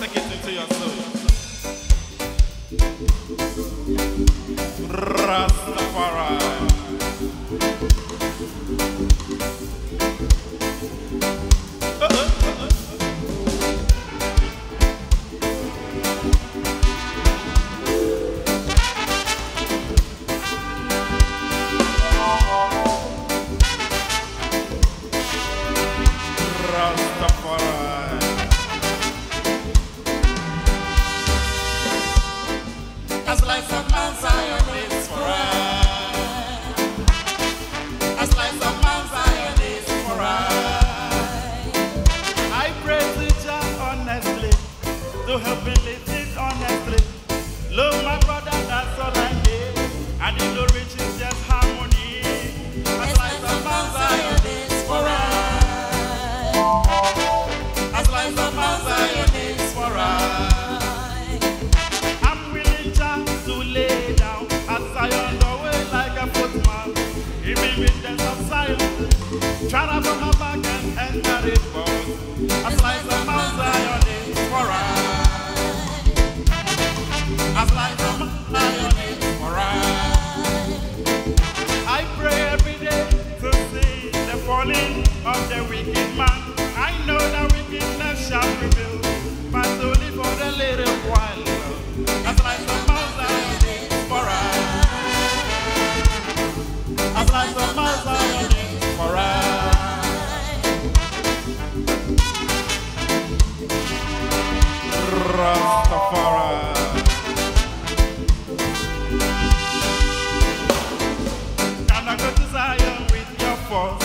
Take it into your soul. Rastafari. As life of Mount Zion is forever. As life of Mount Zion is forever. I pray to Jah honestly, to help me live it honestly. Love my brother, that's all I need. And in the riches, just harmony. As life of Mount Zion is forever. As life of Mount Zion is forever. I'm willing Jah to lay down as Zion the way like a footman. He be witness of Zion, trying to my back and enter it both. As life of Mount Zion is forever. As life of Mount Zion is forever. I pray every day to see the falling of the wicked man. I know that wickedness shall prevail, but only for a little while. As life of Mount Zion is forever. As life of Mount Zion is forever. Rastafari. Can I go to Zion with your force?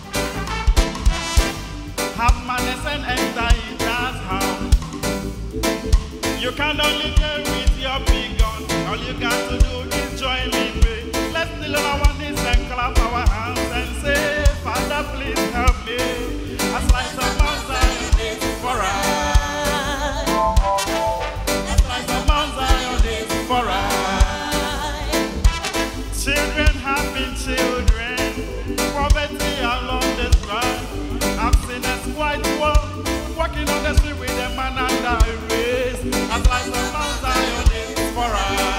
Have manners and enter His house. You can only go with your big gun. All you got to do is join me, pray. Let's kneel on our knees and clap our hands and say, Father, please help me. As life of Mount Zion is forever. As life of Mount Zion is forever. Children have been children, poverty along this road. I've seen a white world walking on the street with a man under a race. As life of Mount Zion is forever.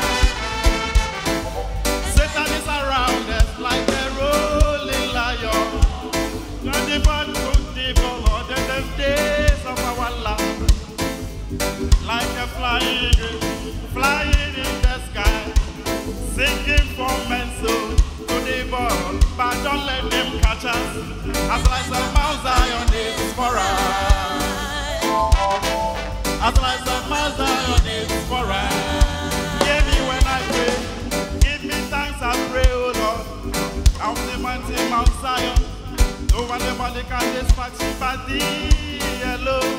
Satan is around us like a rolling lion. Not even good people order the days of our life. Like a flying eagle, flying in the sky, singing for men soul to the ball, but don't let them catch us. As life of Mount Zion is forever. As life of Mount Zion is forever. Hear me when I pray, give me thanks I pray, oh Lord. Out the mountain Mount Zion, no one nobody can dispatch you but thee alone.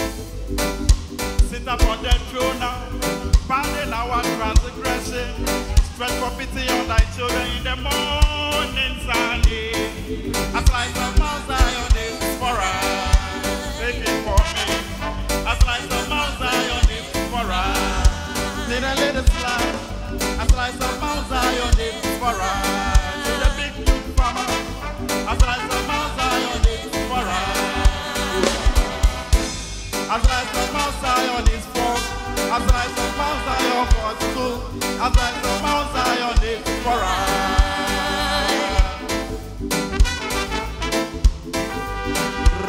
Sit upon the throne now, pardon our transgression, stretch for pity on thy children in the morning sun. As life of Mount Zion is forever. Take it for me. As life of Mount Zion is forever. Did I let it slide? As life of Mount Zion is forever. To the big farmer. As life of Mount Zion is forever. As life of Mount Zion is forth. As life of Mount Zion for school. As life of Mount Zion is forever.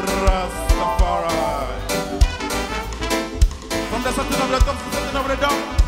Rastafari. From the setting of the top to the setting of the down.